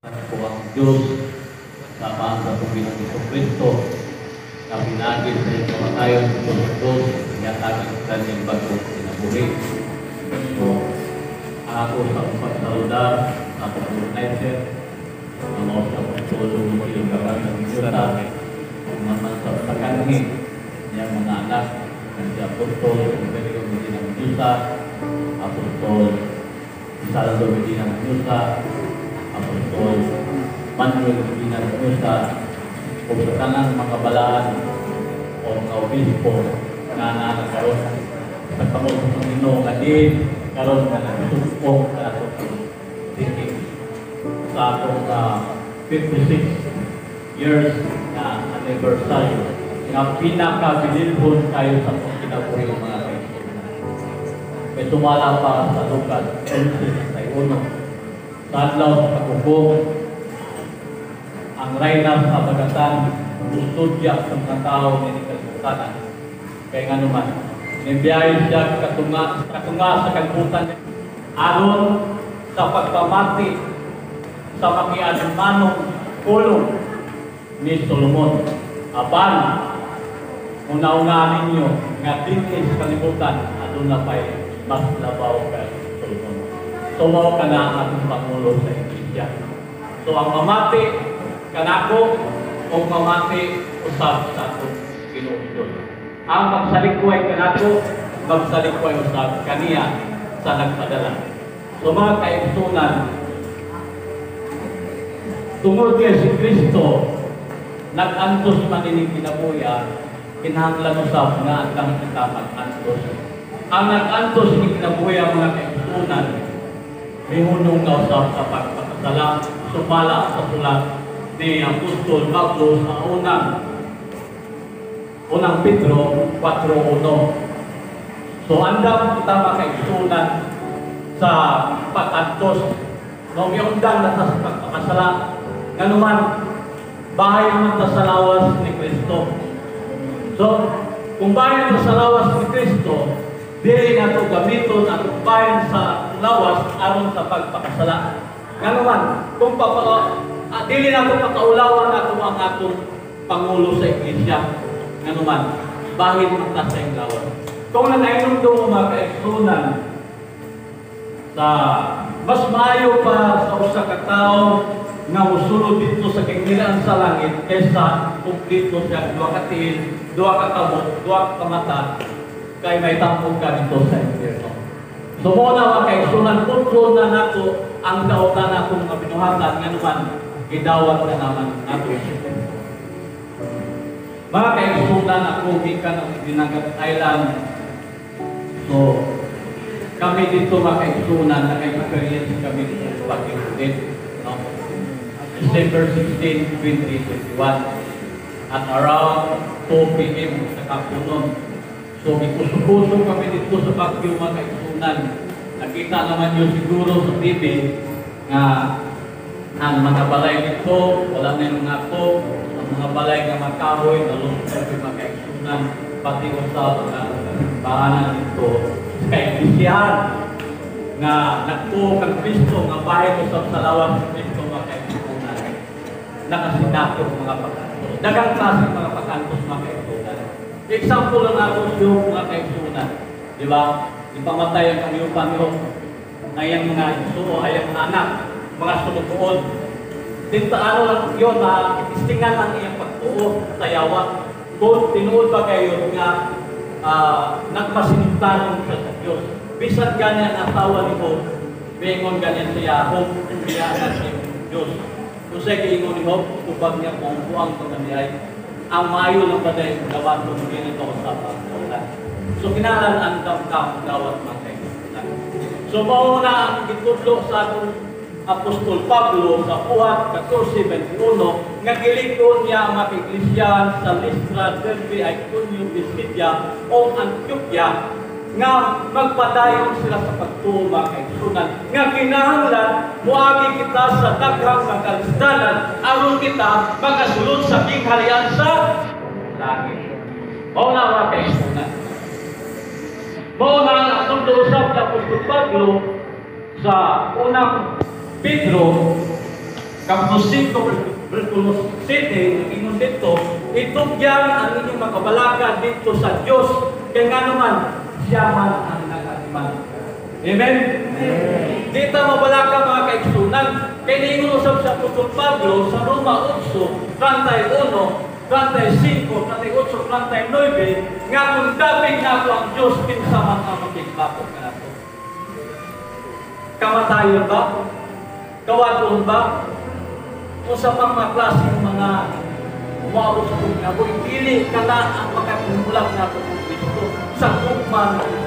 po ang Diyos sama sa Panginoong Jesucristo na pinagin sa iyong kamatayon sa Diyos inyatagan sa kanyang bagong kinabuhi. So, ako sa pagsaludar, ako sa United, ang mga sa pagtulong mo yung gawin ng Diyos naman sa kanhi niyang mga anak ng si Apostol, ang Berigong Medina Mendoza, Apostol Saldo Medina Mendoza, Apostol Manuel Medina Mendoza, o sa tanang mga balaan o mga obispo na nakaroon sa kamot ng Panginoon nga din karoon na nagsuspong sa atong thinking sa atong 56 years na anniversary nga pinakabilibon kayo sa atong kinabuhi ng mga kaibigan. May sumala pa sa lugar 11:61 sa adlaw sa paghukom ang reyna sa kabagatan kustodya sa mga tao ni kalbutan kay nga naman nibiyahe siya katunga sa kalbutan aron sa pagpamati sa makianumanong pulong ni Solomon. Apan una-una ninyo nga dinhi sa kalibutan adun na pay mas labaw kay Solomon. Tumaw ka na ang atong Pangulo sa Iglesia. So ang mamati kanako o mamati usab sa atong Ginoo. Ang magsalikway kanako, magsalikway usab kaniya sa nagpadala. So mga kaigsunan, tungod kay si Kristo nag-antos man ining kinabuya, kinahanglan usab nga ang kita mag-antos. Ang nag-antos ni kinabuya mga kaigsunan, mihunong nga usab sa pagpakasala, sumala sa sulat ni Apostol Pablo sa unang Pedro 4:1. So andam kita makaigsunan sa pag-antos no miundang na sa pagpakasala nganuman bahay man ta sa lawas ni Kristo. So kung bahay ta sa lawas ni Kristo, dili nato gamiton ang bayan sa lawas aron sa pagpakasala. Nganuman kung dili nato pakaulawan nato ang atong Pangulo sa Iglesia. Nganuman bahin man ta sa lawas. Kung nanainom do mga kaigsunan sa mas maayo pa sa usa ka tawo nga mosulod dito sa kagilaan sa langit kaysa kumplito siya duha ka tiil, duha ka kamot, duha ka mata kay may tampog ka dito sa impyerno. So mo na mga kaigsunan kontrol na nato ang dautan nato mga binuhatan nga naman gidawat na naman nato. Mga kaigsunan ako gikan ang Dinagat Island. So kami dito mga kaigsunan naka-experience kami dito sa pag-inudit. December 16, 2021 at around 2 p.m. sa kapunon. So ikusupuso kami dito sa Baguio mga kaigsunan. Nakita naman yun siguro sa TV na ang mga balay dito, wala na yung mga po, ang mga balay nga makahoy, nalungkot yung mga kaigsunan, pati usap na bahanan dito sa Iglesia nga nagpo kang Kristo nga bahay usap sa lawas ng Kristo mga kaigsunan. Nakasinakot mga pagkantos. Dagang klase mga pagkantos mga kaigsunan. Example lang ako yung mga kaigsunan. Di ba? Ipamatay ang kanyupan nyo. Ayang mga isuo, ayang anak, mga sumutuon. Dinta ano lang yun na istingan ang iyang pagtuo sa yawa. Kung tinuod ba kayo nga nagpasinigtanon sa Diyos. Bisan ganyan ang asawa ni Job, bingon ganyan siya, Job, biyaan sa Diyos. Kung siya giingon ni Job, kubag niya kung buang pagkandiay, ang mayo ng baday, gawat mo din ito sa pagkaulan. So kinalan ang damdam gawat mga kaibigan. So mauna ang gitudlo sa atong Apostol Pablo sa Buhat 14:21 nga gilikon niya ang mga iglesia sa Listra, Derbe, Iconium, Pisidia o Antioquia nga magpadayon sila sa pagtuo mga kaigsunan nga kinahanglan moagi kita sa daghang magkalisdanan aron kita magasulod sa kingharian sa langit. Mao na mga kaigsunan. Mao na ang atong usab ni Apostol Pablo sa unang Pedro Kapsos 5, versikulo 7, ingon dito, itugyan ang inyong makabalaka dito sa Diyos, kaya nga naman, siya man ang nag-atiman. Amen? Dito mabalaka mga kaigsunan, kaya niingon usap sa Apostol Pablo sa Roma 8, 31, 35, 38, 39, nga kung dabing na ako ang Diyos, pinsaman ang makiklapot ka na ito. Kamatayon ba? Kawadon ba? O sa mga klaseng mga umabot sa kong naboy, pili ka na ang makapumulat na ito kung Kristo sa kukman